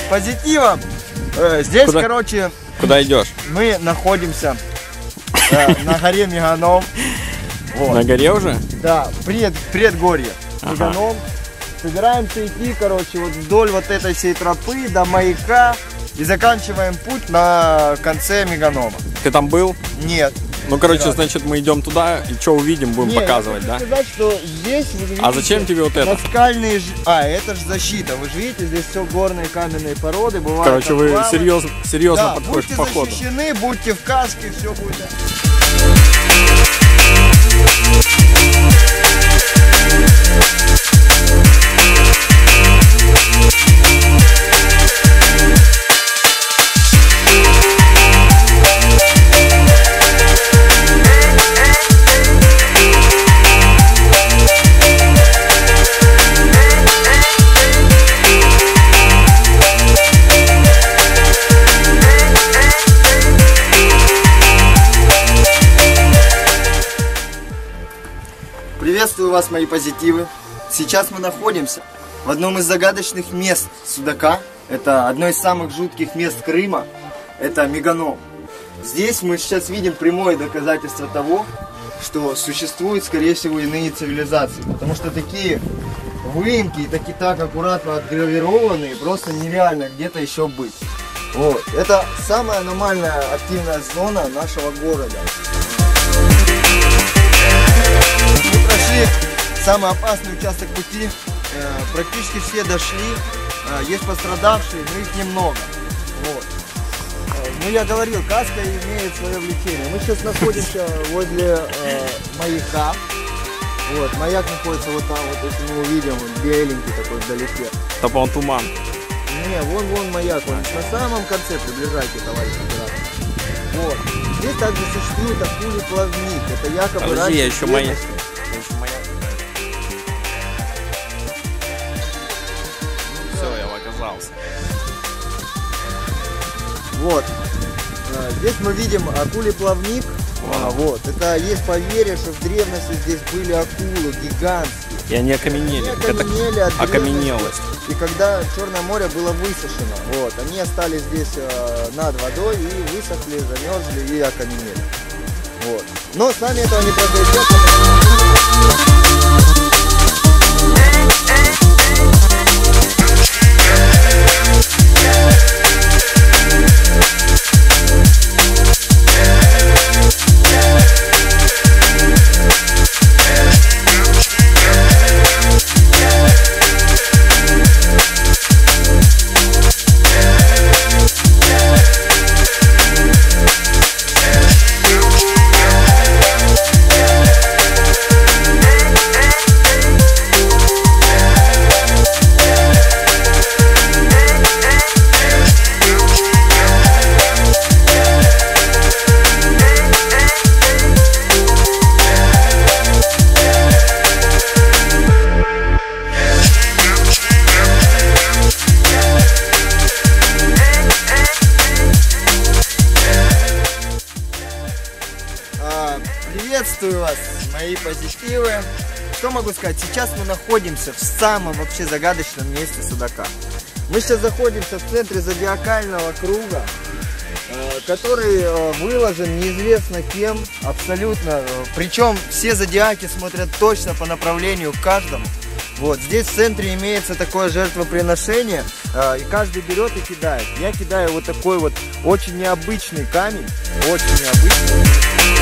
позитивом. Здесь, Куда? короче... Куда идешь? Мы находимся на горе Меганом. Вот. На горе уже? Да, предгорье Меганом. Собираемся идти, короче, вот вдоль вот этой всей тропы до маяка и заканчиваем путь на конце Меганома. Ты там был? Нет. Ну, короче, Да. значит, мы идем туда и что увидим, будем показывать, я да? хочу сказать, что здесь вы видите, А зачем тебе вот это? наскальные... это же защита. Вы же видите, здесь все горные каменные породы. Бывают Короче, вы обвалы. серьезно Да, подходишь будьте к походу. защищены, будьте в каске, все будет. Приветствую вас, мои позитивы. Сейчас мы находимся в одном из загадочных мест Судака. Это одно из самых жутких мест Крыма. Это Меганом. Здесь мы сейчас видим прямое доказательство того, что существуют, скорее всего, иные цивилизации. Потому что такие выемки, такие так аккуратно отгравированные, просто нереально где-то еще быть. Вот. Это самая аномальная активная зона нашего города. Мы прошли самый опасный участок пути, практически все дошли, есть пострадавшие, но их немного. Вот. Ну, я говорил, каска имеет свое влечение. Мы сейчас находимся возле маяка. Вот, маяк находится вот там, вот если мы увидим, он беленький такой вдалеке. Там он туман. Не, вон маяк, он на самом конце, приближайте, товарищ оператор. Вот. Здесь также существует акулий плавник. Это якобы Подожди, раньше я еще маяк. Все, я оказался. Вот. Здесь мы видим акулий плавник. Вот. Это есть поверье, что в древности здесь были акулы гигантские. И они окаменели. Они окаменели от окаменелость. И когда Черное море было высушено, вот, они остались здесь над водой и высохли, замерзли и окаменели. Вот. Но с нами этого не произойдет. Приветствую вас, мои позитивы. Что могу сказать? Сейчас мы находимся в самом вообще загадочном месте Судака. Мы сейчас находимся в центре зодиакального круга, который выложен неизвестно кем, абсолютно. Причем все зодиаки смотрят точно по направлению к каждому. Вот здесь в центре имеется такое жертвоприношение, и каждый берет и кидает. Я кидаю вот такой вот очень необычный камень, очень необычный.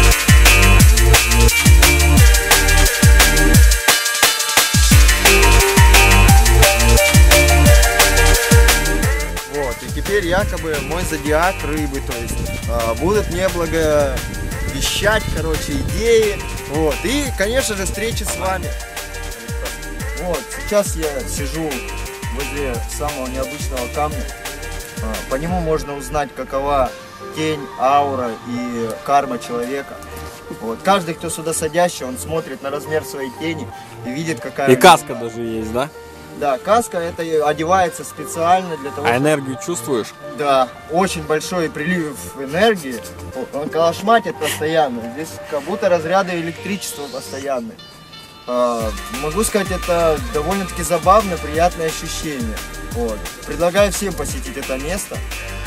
Вот, и теперь якобы мой зодиак рыбы, то есть будут мне благовещать, короче, идеи, вот, и, конечно же, встречи с вами. Вот, сейчас я сижу возле самого необычного камня, по нему можно узнать, какова тень, аура и карма человека. Вот. Каждый, кто сюда садящий, он смотрит на размер своей тени и видит, какая... И каска даже есть, да? Да, каска это одевается специально для того, А энергию чувствуешь? Да, очень большой прилив энергии. Он калашматит постоянно. Здесь как будто разряды электричества постоянные. Могу сказать, это довольно-таки забавно, приятное ощущение. Вот. Предлагаю всем посетить это место.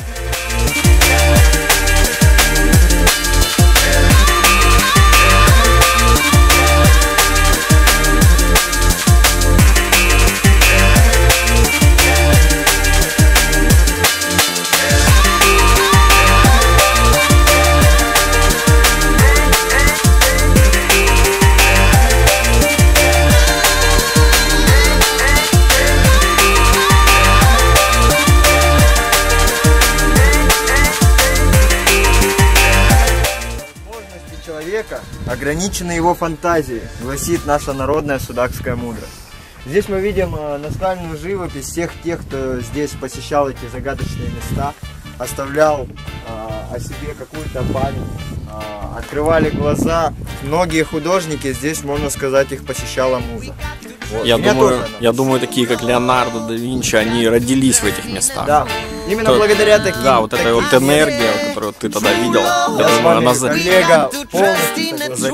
Ограничены его фантазией, гласит наша народная судакская мудрость. Здесь мы видим наскальную живопись всех тех, кто здесь посещал эти загадочные места, оставлял о себе какую-то память, открывали глаза. Многие художники здесь, можно сказать, их посещала муза. Вот. Я думаю, такие как Леонардо да Винчи, они родились в этих местах. Да, именно благодаря таким. Да, вот эта вот энергия, которую ты тогда видел, она коллега полностью.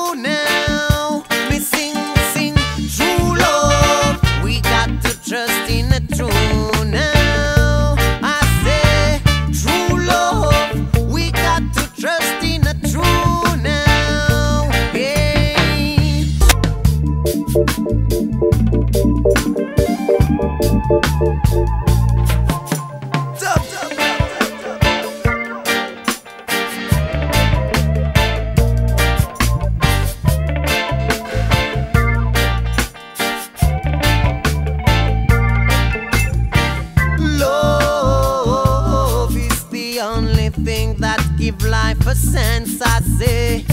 Give life a sense, I say.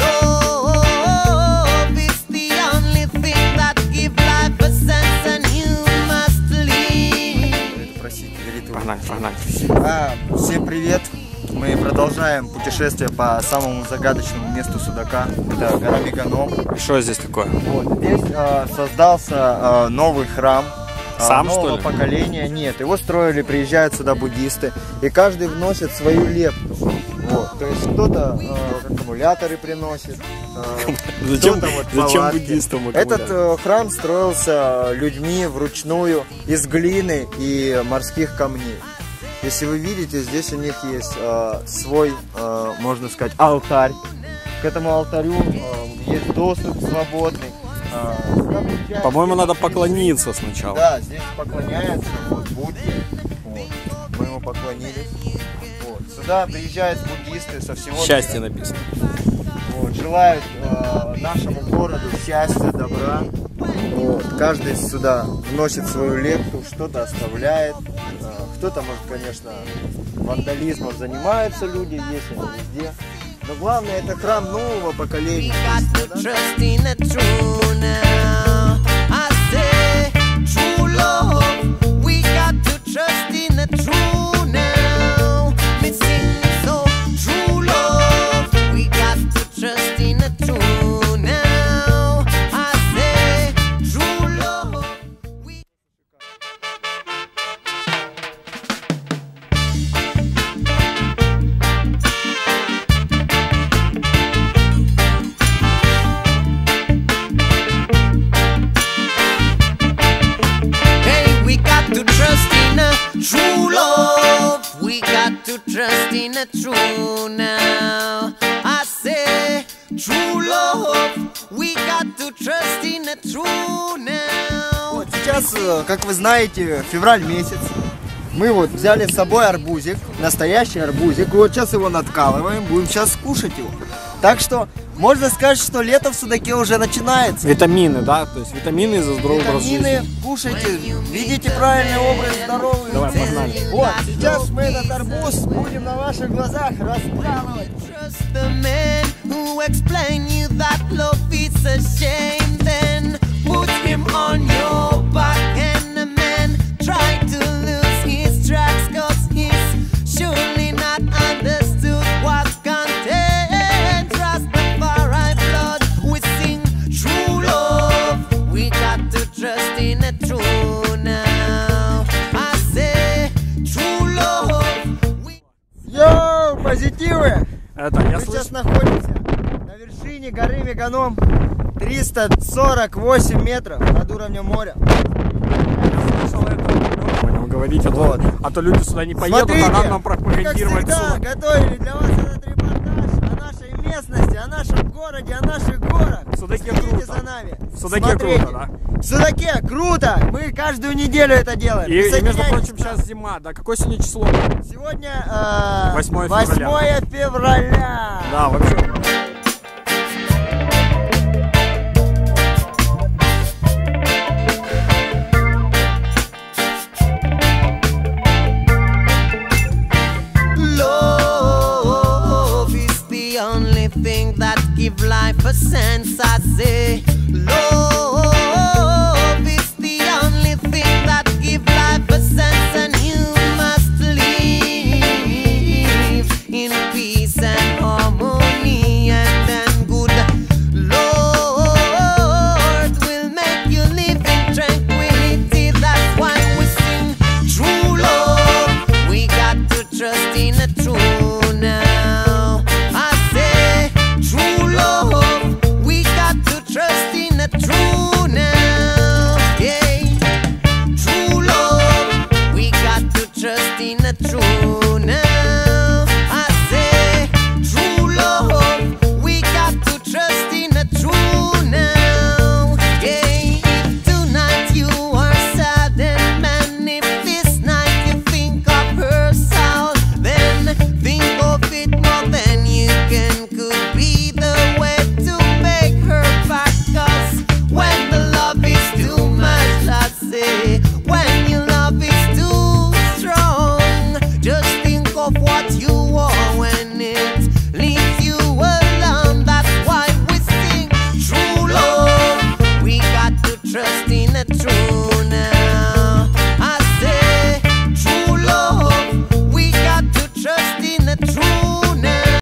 Love is the only thing that give life a sense, and you must live. Погнали. Всем привет! Мы продолжаем путешествие по самому загадочному месту Судака. Это гора Меганом. Что здесь такое? Вот, здесь создался новый храм. Сам, нового что ли? поколения. Нет, его строили, приезжают сюда буддисты, и каждый вносит свою лепту. Вот, то есть кто-то аккумуляторы приносит, Зачем палатки. буддистам аккумулятор? Этот храм строился людьми вручную из глины и морских камней. Если вы видите, здесь у них есть свой, можно сказать, алтарь. К этому алтарю есть доступ свободный. По-моему, надо поклониться сначала. Да, здесь поклоняются Будде. Вот. Мы ему поклонились. Вот. Сюда приезжают буддисты со всего Счастье мира. написано. Вот. Желают нашему городу счастья, добра. Вот. Каждый сюда вносит свою лепту, что-то оставляет. Кто-то, может, конечно, вандализмом занимаются люди, есть они везде. Но главное, это храм нового поколения. Trust in a true now. I say true love. We got to trust in a true now. Вот сейчас, как вы знаете, февраль месяц. Мы вот взяли с собой арбузик, настоящий арбузик. Вот сейчас его надкалываем, будем сейчас кушать его. Так что можно сказать, что лето в Судаке уже начинается. Витамины, да? То есть витамины за здоровый образ жизни. Витамины, кушайте, видите правильный образ здоровый. Давай, погнали. Вот, сейчас мы этот арбуз будем на ваших глазах раскалывать. Йоу, позитивы! Это я Мы сейчас находимся на вершине горы Меганом, 348 метров над уровнем моря. нам говорить, Вот. а то люди сюда не поедут, Смотрите, а надо нам мы, как пропагандировать всегда, сюда. готовили для вас этот репортаж о нашей местности, о нашем городе, о наших горах. В Судаке Следите круто. за нами. В Судаке Смотрите. круто, да? В Судаке круто! Мы каждую неделю это делаем. И, между Присоединяйтесь прочим, к нам. сейчас зима, да? Какое сегодня число? Сегодня 8 8 февраля. Да, вообще. Love is the only thing that give life a sense, I say.